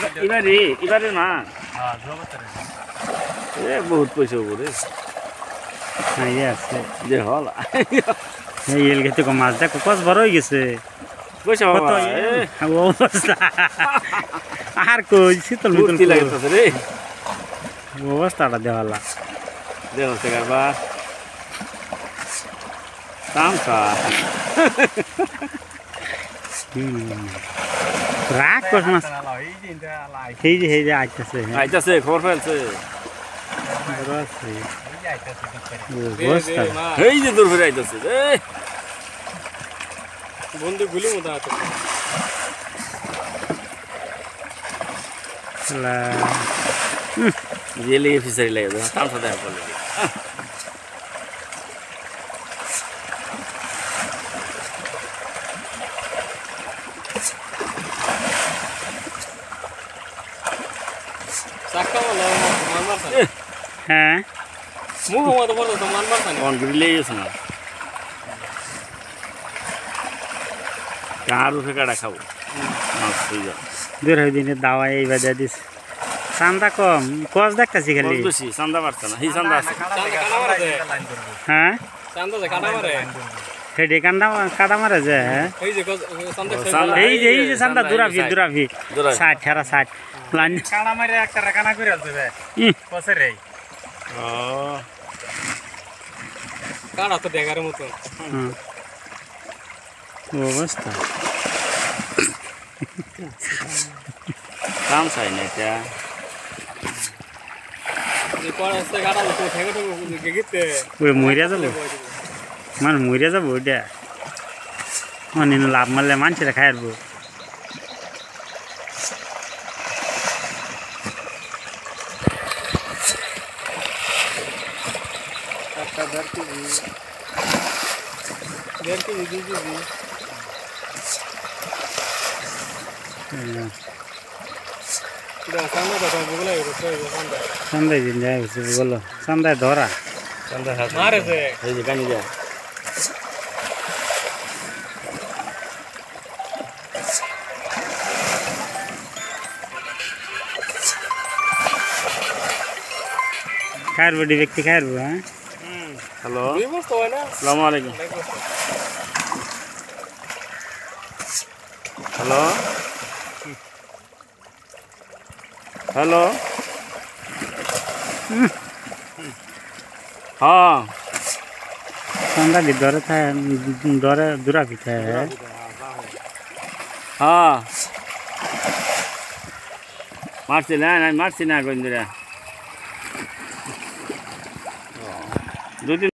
এবারে না এ বহুত পয়সা উপরে আছে যে হল এই এল গেতে কো মাছ দেখো কস বড় হয়ে গেছে পয়সা কত বাবা অবস্থা আর কই শীতল মিতল কি লাগতেছে রে অবস্থাটা দেওয়ালা দেখো সে গারবা তামসা রাগ কস মাছ এই যে আইতাছে আইতাছে খবর ফেলছে বড় আছে অবস্থা এই যে দূর ফিরে আইতাছে রে বন্ধু গুলি মতো আছে লা জেলে ফিসারি লাগে তামসা দেখা করলে সাক্কা মাল মারছে হ্যাঁ মুখ মতো বড় তো মান মারছে অন গ্রিলে গেছে না কার উঠে কাটা খাবো মাছ হয়ে যাবে দূর হয়ে দিনে দাওয়া এই বাজা দিস চান্দা কম কস দেখতেছি খালি বেশি চান্দা পারছে না এই চান্দা আছে হ্যাঁ চান্দা যে কাটা মারে হেডে কাটা মারে যে হ্যাঁ এই যে চান্দা এই যে চান্দা দুরাফি 60 ঠেরা 60 লাইন কাটা মারে একটা রাখানা করে আসবে কসে রে ও কাটা তো দেখার মতো অবস্থা কাম চাই না এটা পড়াতে কাটা তো ঠেকে ঠেকে গিতে ওই মইরা যাব মানে মইরা যাব ওইটা মানে লাভ মারলে মানুষেরা খাই আসবো একটা দেড় কেজি 2 কেজি চান্দা তো বুগলাই করতে চান্দা সন্ধ্যায় দিন যায় বলো সন্ধ্যায় ধরা চান্দা হাত মারেছে এই যে কানি যা খাইব ব্যক্তি খাইব হ্যাঁ হ্যালো দুই বস্তা হয় না আসসালামু আলাইকুম হ্যালো হ্যালো হ্যাঁ সন্ধ্যা দি ধরে থাকে ধরে দুরাফি থাকে হ্যাঁ মারছি না মারছি না কোন দিরা দুদিন